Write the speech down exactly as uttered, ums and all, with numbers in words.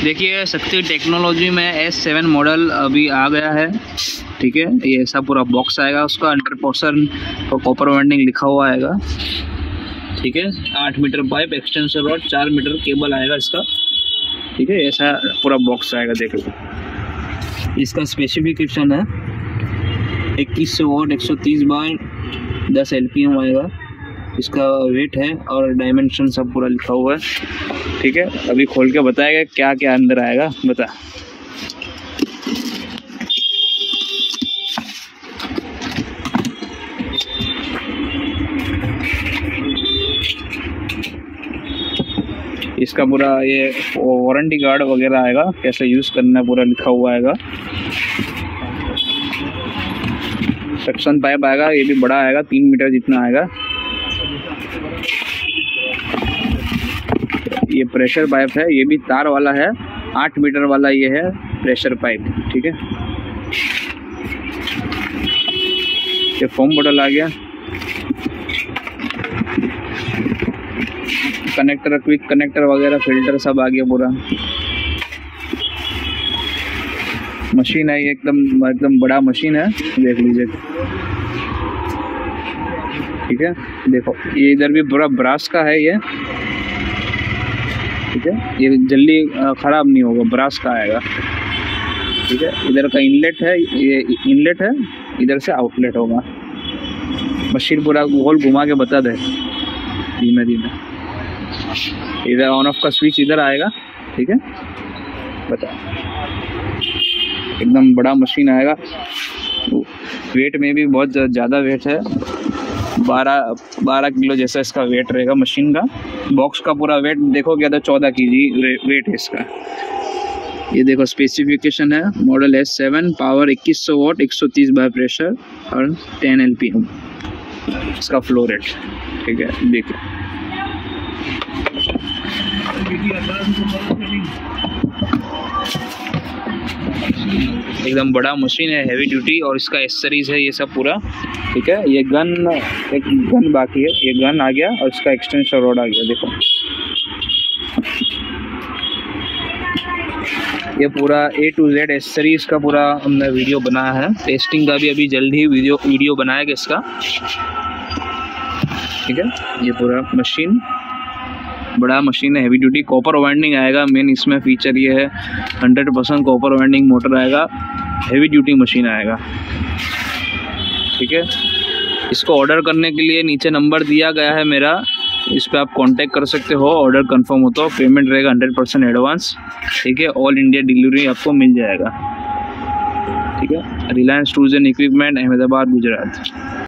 देखिए शक्ति टेक्नोलॉजी में एस सेवन मॉडल अभी आ गया है, ठीक है। ये ऐसा पूरा बॉक्स आएगा, उसका हंड्रेड परसेंट कॉपर वाइंडिंग लिखा हुआ आएगा, ठीक है। आठ मीटर पाइप, एक्सटेंशन रॉड, चार मीटर केबल आएगा इसका, ठीक है। ऐसा पूरा बॉक्स आएगा। देख लो इसका स्पेसिफिकेशन है इक्कीस सौ वोल्ट एक सौ तीस बार दस एल पी एम आएगा। इसका वेट है और डायमेंशन सब पूरा लिखा हुआ है, ठीक है। अभी खोल के बताएगा क्या क्या अंदर आएगा, बता। इसका पूरा ये वारंटी कार्ड वगैरह आएगा, कैसे यूज़ करना है पूरा लिखा हुआ आएगा। सक्शन पाइप आएगा, ये भी बड़ा आएगा, तीन मीटर जितना आएगा। ये प्रेशर पाइप है, ये भी तार वाला है, आठ मीटर वाला ये है प्रेशर पाइप, ठीक है। ये फोम बॉटल आ गया, कनेक्टर, क्विक कनेक्टर वगैरह, फिल्टर सब आ गया पूरा। मशीन है ये, एकदम एकदम बड़ा मशीन है, देख लीजिए, ठीक है। देखो ये इधर भी पूरा ब्रास का है ये, ठीक है। ये जल्दी ख़राब नहीं होगा, ब्रास का आएगा, ठीक है। इधर का इनलेट है, ये इनलेट है, इधर से आउटलेट होगा। मशीन पूरा गोल घुमा के बता दे धीमे धीमे। इधर ऑन ऑफ का स्विच इधर आएगा, ठीक है। बता, एकदम बड़ा मशीन आएगा। वेट में भी बहुत ज़्यादा वेट है, बारह बारह किलो जैसा इसका वेट रहेगा मशीन का। बॉक्स का पूरा वेट देखो क्या, तो चौदह के जी वेट है इसका। ये देखो स्पेसिफिकेशन है, मॉडल एस सेवन, पावर इक्कीस सौ वोट, एक सौ तीस बार प्रेशर और टेन एल पी एम इसका फ्लो रेट, ठीक है। देखिए एकदम बड़ा मशीन है, हैवी ड्यूटी, और इसका एक्सेसरीज है ये सब पूरा, ठीक है। ये गन, एक गन बाकी है, ये गन आ गया और इसका एक्सटेंशन रॉड आ गया। देखो ये पूरा ए टू जेड एक्सेसरीज का पूरा हमने वीडियो बनाया है। टेस्टिंग का भी अभी जल्दी ही वीडियो वीडियो बनाएगा इसका, ठीक है। ये पूरा मशीन बड़ा मशीन है, हैवी ड्यूटी, कॉपर वाइंडिंग आएगा। मेन इसमें फीचर ये है, hundred percent copper winding motor आएगा, हैवी ड्यूटी मशीन आएगा, ठीक है। इसको ऑर्डर करने के लिए नीचे नंबर दिया गया है मेरा, इस पर आप कांटेक्ट कर सकते हो। ऑर्डर कंफर्म हो तो पेमेंट रहेगा हंड्रेड परसेंट एडवांस, ठीक है। ऑल इंडिया डिलीवरी आपको मिल जाएगा, ठीक है। Reliance tools and equipment, Ahmedabad, Gujarat.